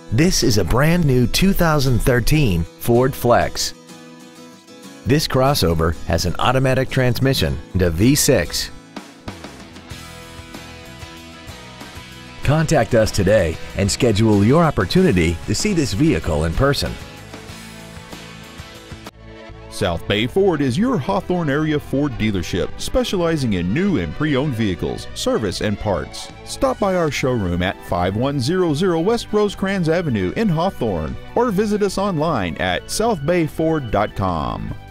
This is a brand new 2013 Ford Flex. This crossover has an automatic transmission and a V6. Contact us today and schedule your opportunity to see this vehicle in person. South Bay Ford is your Hawthorne area Ford dealership, specializing in new and pre-owned vehicles, service, and parts. Stop by our showroom at 5100 West Rosecrans Avenue in Hawthorne, or visit us online at southbayford.com.